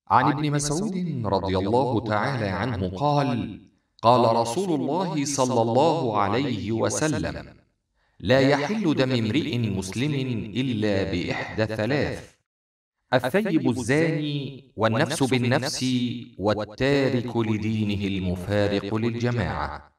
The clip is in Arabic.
عن ابن مسعود رضي الله تعالى عنه قال: قال رسول الله صلى الله عليه وسلم: لا يحل دم امرئ مسلم إلا بإحدى ثلاث: الثيب الزاني، والنفس بالنفس، والتارك لدينه المفارق للجماعة.